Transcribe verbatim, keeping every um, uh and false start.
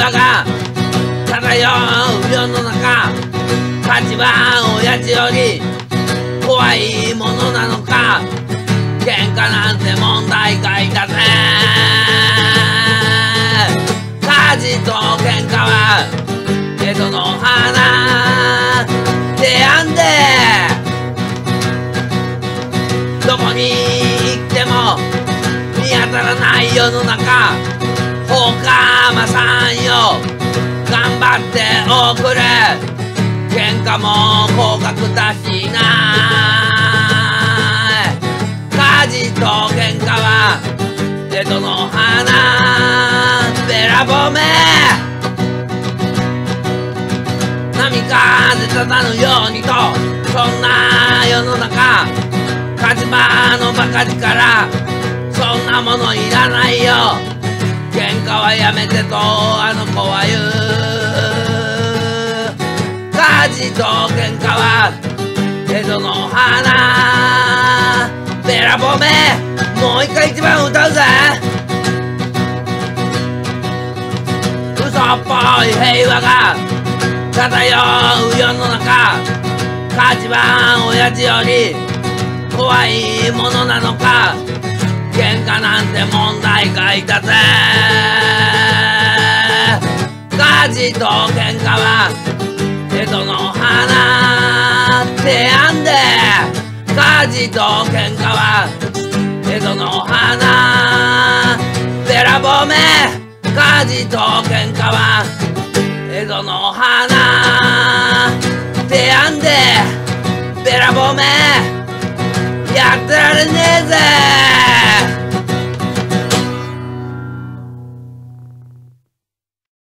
和が漂う世の中、価値は親父より怖いものなのか。喧嘩なんて問題外だぜ。火事と喧嘩は江戸の花であんで、どこに行っても見当たらない世の中。放火魔さんよ、頑張っておくれ。喧嘩も高額だしな。火事と喧嘩は江戸の花べらぼめ。波風立たぬようにと、そんな世の中。火事場のバカ力、そんなものいらないよ。喧嘩はやめてとあの子は言う。火事と喧嘩は江戸の花べらぼめ。もう一回一番歌うぜ。嘘っぽい平和が漂う世の中。火事は親父より怖いものなのか。喧嘩なんて問題外だぜ。火事と喧嘩は江戸の花ってあんで。火事と喧嘩は江戸の花べらぼめ。火事と喧嘩は江戸の花ってあんでべらぼめ。やってられねえぜ。